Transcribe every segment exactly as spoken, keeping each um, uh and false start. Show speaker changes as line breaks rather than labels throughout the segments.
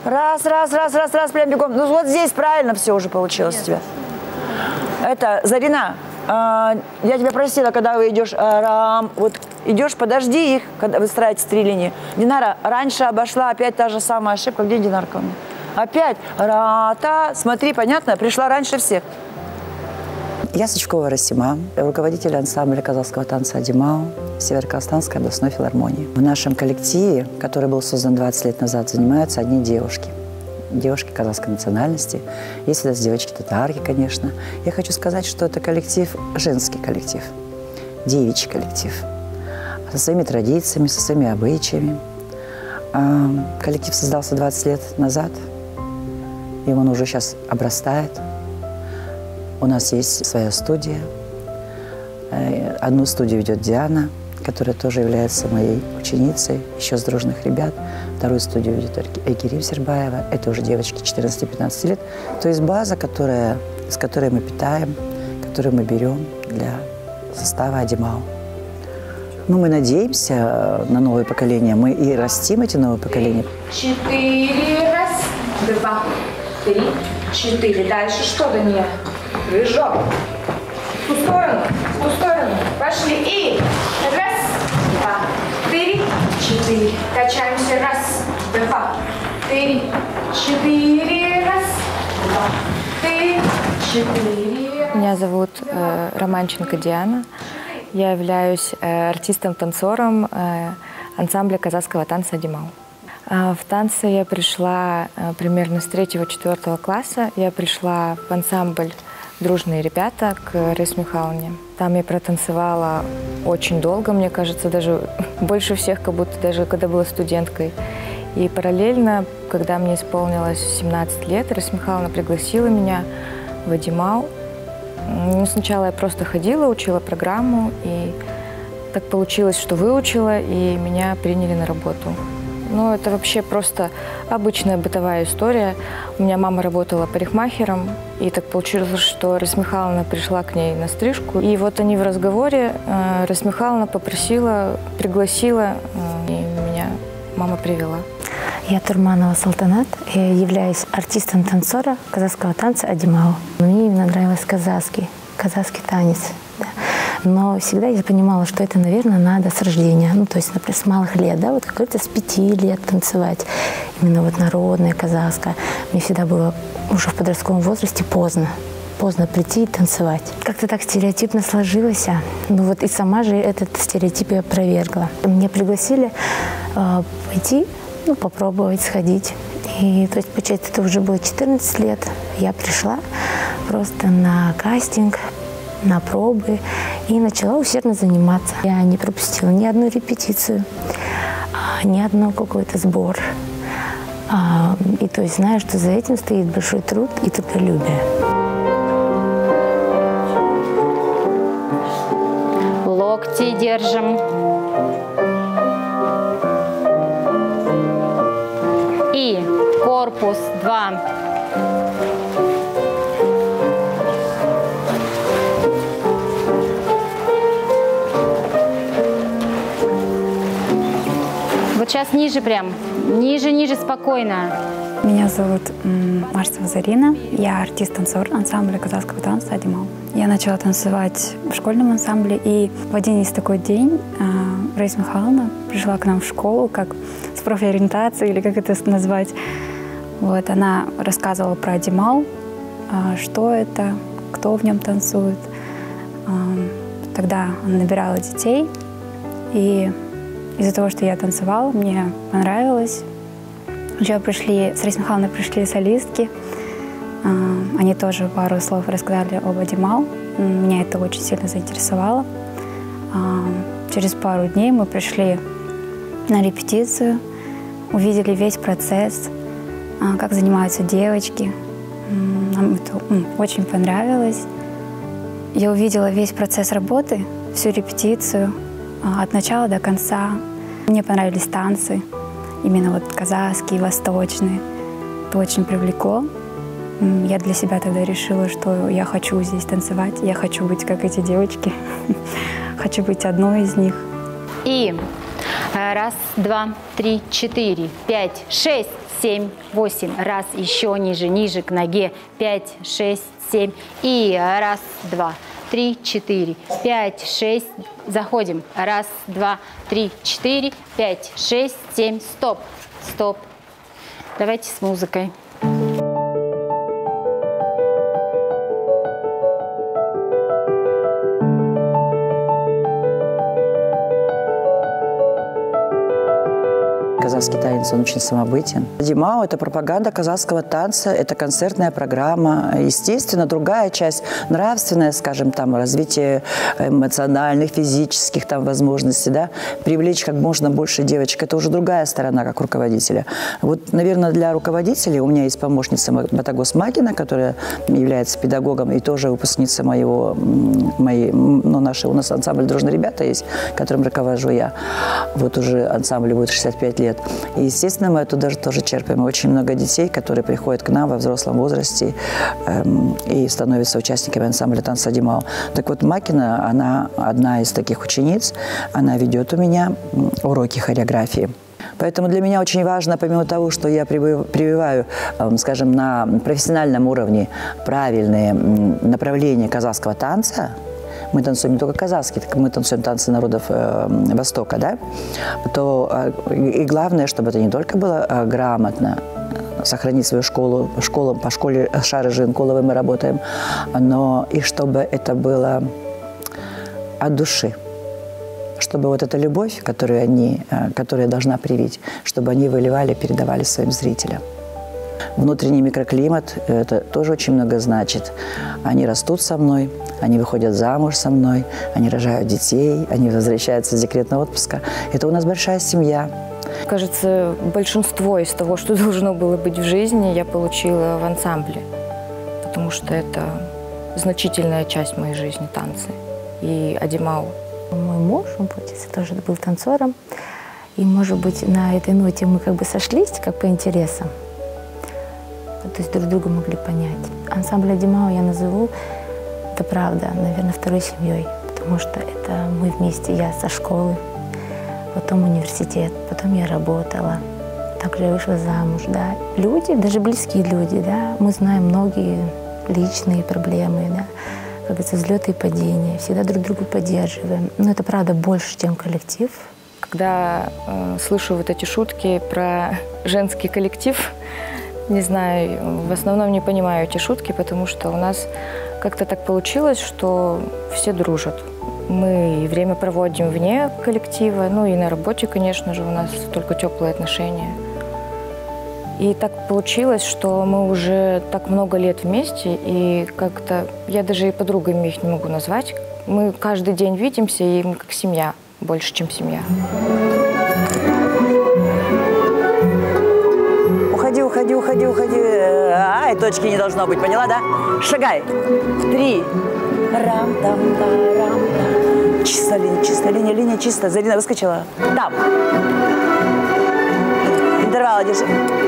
Раз, раз, раз, раз, раз, прям бегом. Ну вот здесь правильно все уже получилось у тебя. Это, Зарина, э, я тебя просила, когда вы идешь, э, рам, вот идешь, подожди их, когда вы строите три линии. Динара раньше обошла, опять та же самая ошибка. Где Динарка у меня? Опять, ра-та, смотри, понятно, пришла раньше всех.
Я Сычкова Расима, руководитель ансамбля казахского танца «Адимау» Северо-Казахстанской областной филармонии. В нашем коллективе, который был создан двадцать лет назад, занимаются одни девушки. Девушки казахской национальности. Есть у нас девочки-татарки, конечно. Я хочу сказать, что это коллектив, женский коллектив, девичий коллектив. Со своими традициями, со своими обычаями. Коллектив создался двадцать лет назад, и он уже сейчас обрастает. У нас есть своя студия. Одну студию ведет Диана, которая тоже является моей ученицей, еще с дружных ребят. Вторую студию ведет Айгерим Сербаева. Это уже девочки четырнадцати-пятнадцати лет. То есть база, которая, с которой мы питаем, которую мы берем для состава «Адимау». Ну, мы надеемся на новое поколение. Мы и растим эти новые поколения.
Четыре. Раз, два, три, четыре. Дальше что, Дания? Прыжок. В ту сторону, в ту сторону. Пошли. И раз, два, три, четыре. Качаемся. Раз, два, три, четыре. Раз, два, три, четыре.
Меня зовут э, Романченко Диана. Я являюсь э, артистом-танцором э, ансамбля казахского танца «Адимау». Э, в танцы я пришла э, примерно с третьего-четвертого класса. Я пришла в ансамбль «Дружные ребята» к Раисе Михайловне. Там я протанцевала очень долго, мне кажется, даже больше всех, как будто даже когда была студенткой. И параллельно, когда мне исполнилось семнадцать лет, Раиса Михайловна пригласила меня в «Адимау». Ну, сначала я просто ходила, учила программу, и так получилось, что выучила, и меня приняли на работу. Ну, это вообще просто обычная бытовая история. У меня мама работала парикмахером, и так получилось, что Раиса Михайловна пришла к ней на стрижку. И вот они в разговоре, э, Раиса Михайловна попросила, пригласила, э, и меня мама привела.
Я Турманова Салтанат, я являюсь артистом-танцора казахского танца «Адимау». Мне именно нравился казахский, казахский танец. Да. Но всегда я понимала, что это, наверное, надо с рождения, ну, то есть, например, с малых лет, да, вот какой-то с пяти лет танцевать. Именно вот народное, казахское. Мне всегда было уже в подростковом возрасте поздно. Поздно прийти и танцевать. Как-то так стереотипно сложилось. Ну вот и сама же этот стереотип я опровергла. Меня пригласили э, пойти, ну, попробовать, сходить. И, то есть, получается, это уже было четырнадцать лет. Я пришла просто на кастинг, на пробы и начала усердно заниматься. Я не пропустила ни одну репетицию, ни одного какой-то сбор. И то есть знаю, что за этим стоит большой труд и трудолюбие.
Локти держим. И корпус два. Вот сейчас ниже прям. Ниже, ниже, спокойно.
Меня зовут Марсова Зарина. Я артист-танцор ансамбля казахского танца «Адимау». Я начала танцевать в школьном ансамбле, и в один из такой день э, Раиса Михайловна пришла к нам в школу как с профориентацией, или как это назвать. Вот, она рассказывала про «Адимау», э, что это, кто в нем танцует. Э, тогда она набирала детей, и из-за того, что я танцевала, мне понравилось. Еще пришли, с Раисой Михайловной пришли солистки. Они тоже пару слов рассказали об «Адимау». Меня это очень сильно заинтересовало. Через пару дней мы пришли на репетицию, увидели весь процесс, как занимаются девочки. Нам это очень понравилось. Я увидела весь процесс работы, всю репетицию, от начала до конца. Мне понравились танцы, именно вот казахские, восточные. Это очень привлекло. Я для себя тогда решила, что я хочу здесь танцевать, я хочу быть как эти девочки, хочу быть одной из них.
И Раз, два, три, четыре, пять, шесть, семь, восемь. Раз, еще ниже, ниже к ноге. Пять, шесть, семь. И раз, два, три, четыре, пять, шесть. Заходим. Раз, два, три, четыре, пять, шесть, семь. Стоп. Стоп. Давайте с музыкой.
Казахский танец, он очень самобытен. Адимао – это пропаганда казахского танца, это концертная программа. Естественно, другая часть, нравственная, скажем, там, развитие эмоциональных, физических там возможностей, да, привлечь как можно больше девочек. Это уже другая сторона, как руководителя. Вот, наверное, для руководителей у меня есть помощница Батагос Макина, которая является педагогом и тоже выпускница моего, моей, ну, нашей, у нас ансамбль «Дружные ребята» есть, которым руковожу я. Вот уже ансамблю будет шестьдесят пять лет. И, естественно, мы оттуда тоже черпаем очень много детей, которые приходят к нам во взрослом возрасте эм, и становятся участниками ансамбля танца Адимао. Так вот, Макина, она одна из таких учениц, она ведет у меня уроки хореографии. Поэтому для меня очень важно, помимо того, что я прививаю, скажем, на профессиональном уровне правильные направления казахского танца. Мы танцуем не только казахский, так мы танцуем танцы народов э, Востока, да? То, э, и главное, чтобы это не только было э, грамотно, сохранить свою школу, школу по школе Шары Жинкуловой мы работаем, но и чтобы это было от души. Чтобы вот эта любовь, которую, они, э, которую я должна привить, чтобы они выливали, передавали своим зрителям. Внутренний микроклимат – это тоже очень много значит. Они растут со мной, они выходят замуж со мной, они рожают детей, они возвращаются с декретного отпуска. Это у нас большая семья.
Кажется, большинство из того, что должно было быть в жизни, я получила в ансамбле, потому что это значительная часть моей жизни – танцы и Адимао.
Мой муж, он, получается, тоже был танцором, и, может быть, на этой ноте мы как бы сошлись, как по интересам. То есть друг друга могли понять. Ансамбль Адимао я назову, это правда, наверное, второй семьей, потому что это мы вместе, я со школы, потом университет, потом я работала, также я вышла замуж, да. Люди, даже близкие люди, да, мы знаем многие личные проблемы, да, как говорится, взлеты и падения, всегда друг друга поддерживаем. Но это правда больше, чем коллектив.
Когда э, слышу вот эти шутки про женский коллектив, не знаю, в основном не понимаю эти шутки, потому что у нас как-то так получилось, что все дружат. Мы время проводим вне коллектива, ну и на работе, конечно же, у нас только теплые отношения. И так получилось, что мы уже так много лет вместе, и как-то я даже и подругами их не могу назвать. Мы каждый день видимся, и мы как семья, больше, чем семья.
Уходи, уходи, уходи, уходи. А, и точки не должно быть, поняла, да? Шагай. Три. Рам, там, та, рам, та. Чисто линия, чисто линия, линия чисто. Зарина выскочила. Там. Интервалы держи.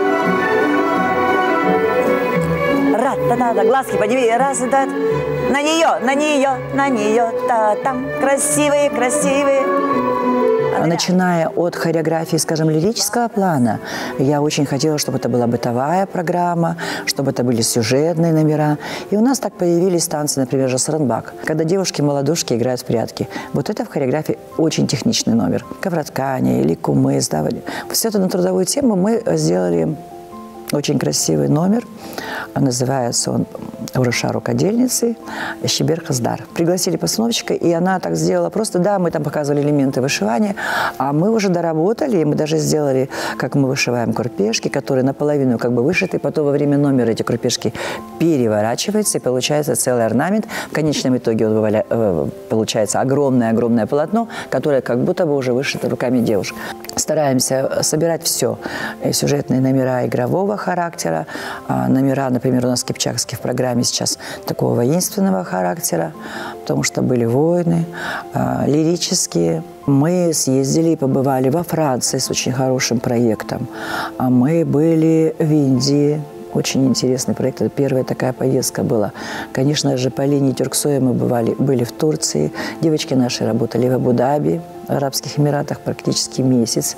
Раз, та, та, та. Глазки подними. Раз, та, та. На нее, на нее, на нее. Та, там. Красивые, красивые.
Начиная от хореографии, скажем, лирического плана, я очень хотела, чтобы это была бытовая программа, чтобы это были сюжетные номера. И у нас так появились танцы, например, жасаранбак, когда девушки-молодушки играют в прятки. Вот это в хореографии очень техничный номер. Ковроткание или кумыс. Да, все это на трудовую тему мы сделали очень красивый номер. Называется он «Уруша рукодельницы Щебер Хаздар». Пригласили постановщика, и она так сделала просто, да, мы там показывали элементы вышивания, а мы уже доработали, и мы даже сделали, как мы вышиваем курпешки, которые наполовину как бы вышиты, потом во время номера эти курпешки переворачиваются, и получается целый орнамент. В конечном итоге он вываля... получается огромное-огромное полотно, которое как будто бы уже вышито руками девушек. Стараемся собирать все. Сюжетные номера игрового характера, номера, например, у нас кипчакский в программе сейчас такого воинственного характера, потому что были войны, лирические. Мы съездили и побывали во Франции с очень хорошим проектом. Мы были в Индии, Очень интересный проект. Это первая такая поездка была. Конечно же, по линии Тюрксоя мы бывали, были в Турции. Девочки наши работали в Абу-Даби, в Арабских Эмиратах практически месяц.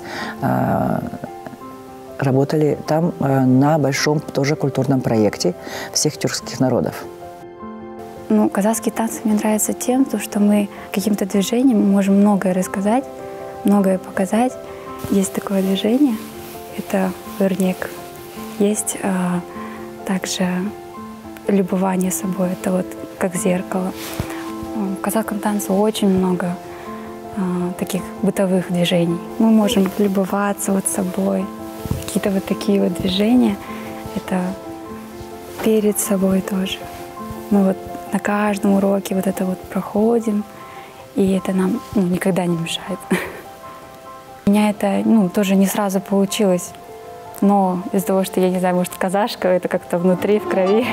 Работали там на большом тоже культурном проекте всех тюркских народов.
Ну, казахские танцы мне нравятся тем, что мы каким-то движением можем многое рассказать, многое показать. Есть такое движение, это өрнек. Есть а, также любование собой, это вот как зеркало. В казахском танце очень много а, таких бытовых движений. Мы можем любоваться вот собой. Какие-то вот такие вот движения, это перед собой тоже. Мы вот на каждом уроке вот это вот проходим, и это нам ну, никогда не мешает. У меня это ну, тоже не сразу получилось, но из-за того, что я не знаю, может, казашка, это как-то внутри, в крови.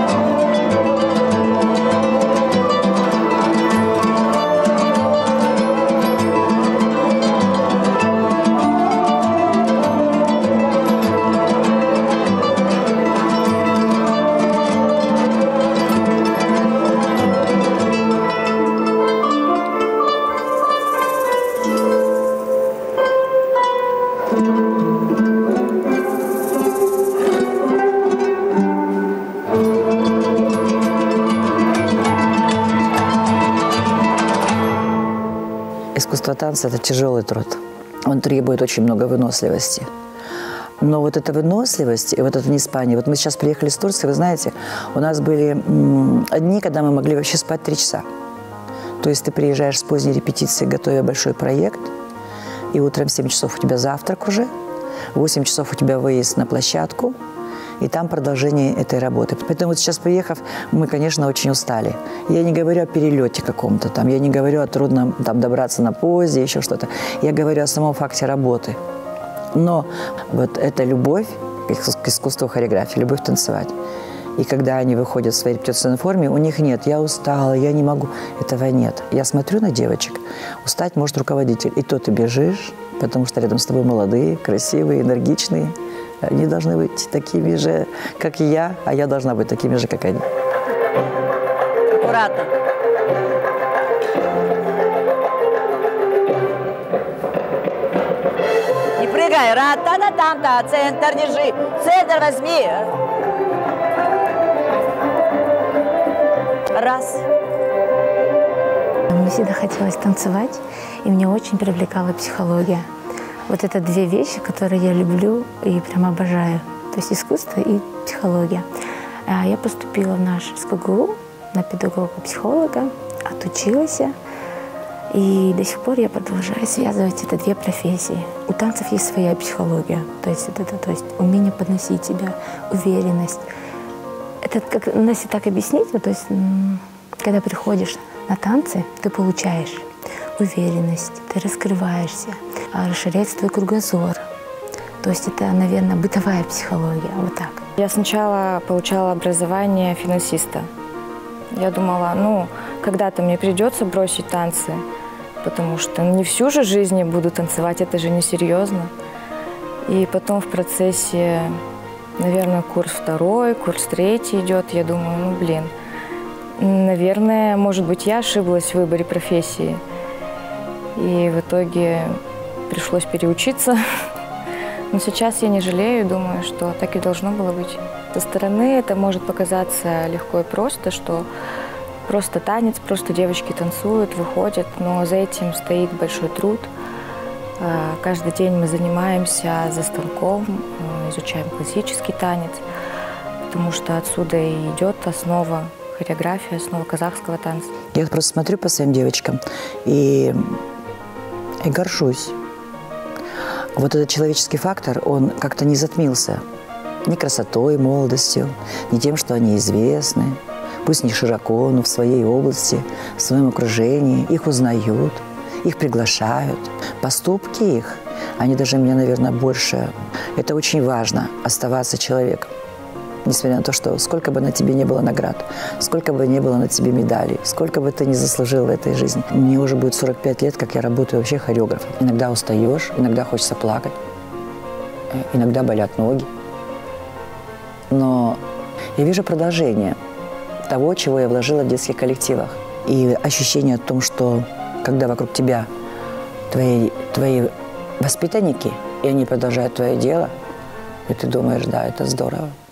Искусство танца – это тяжелый труд. Он требует очень много выносливости. Но вот эта выносливость и вот это неспание. Вот мы сейчас приехали с Турции, вы знаете, у нас были дни, когда мы могли вообще спать три часа. То есть ты приезжаешь с поздней репетиции, готовя большой проект, и утром в семь часов у тебя завтрак уже, в восемь часов у тебя выезд на площадку, и там продолжение этой работы. Поэтому вот сейчас, приехав, мы, конечно, очень устали. Я не говорю о перелете каком-то там, я не говорю о трудном там, добраться на поезде, еще что-то. Я говорю о самом факте работы. Но вот эта любовь к искусству хореографии, любовь танцевать. И когда они выходят в своей репетиционной форме, у них нет «я устала, я не могу». Этого нет. Я смотрю на девочек, устать может руководитель. И то ты бежишь, потому что рядом с тобой молодые, красивые, энергичные. Они должны быть такими же, как и я, а я должна быть такими же, как они.
Аккуратно. Не прыгай. Ра-та-та-там-та. Центр держи. Центр возьми. Раз.
Мне всегда хотелось танцевать, и меня очень привлекала психология. Вот это две вещи, которые я люблю и прям обожаю. То есть искусство и психология. Я поступила в наш СКГУ на педагога-психолога, отучилась. И до сих пор я продолжаю связывать эти две профессии. У танцев есть своя психология. То есть, это, то есть умение подносить себя, уверенность. Это, как, если так объяснить, то есть, когда приходишь на танцы, ты получаешь уверенность, ты раскрываешься, расширяется твой кругозор. То есть это, наверное, бытовая психология, вот так.
Я сначала получала образование финансиста. Я думала, ну, когда-то мне придется бросить танцы, потому что не всю же жизнь я буду танцевать, это же несерьезно. И потом в процессе, наверное, курс второй, курс третий идет, я думаю, ну, блин, наверное, может быть, я ошиблась в выборе профессии. И в итоге пришлось переучиться. Но сейчас я не жалею, думаю, что так и должно было быть. Со стороны это может показаться легко и просто, что просто танец, просто девочки танцуют, выходят, но за этим стоит большой труд. Каждый день мы занимаемся за станком, изучаем классический танец, потому что отсюда и идет основа хореографии, основа казахского танца.
Я просто смотрю по своим девочкам и, и горжусь. Вот этот человеческий фактор, он как-то не затмился ни красотой, молодостью, ни тем, что они известны, пусть не широко, но в своей области, в своем окружении. Их узнают, их приглашают. Поступки их, они даже меня, наверное, больше... Это очень важно, оставаться человеком. Несмотря на то, что сколько бы на тебе не было наград, сколько бы не было на тебе медалей, сколько бы ты ни заслужил в этой жизни. Мне уже будет сорок пять лет, как я работаю вообще хореографом. Иногда устаешь, иногда хочется плакать, иногда болят ноги. но я вижу продолжение того, чего я вложила в детских коллективах. И ощущение о том, что когда вокруг тебя твои, твои воспитанники, и они продолжают твое дело, и ты думаешь, да, это здорово.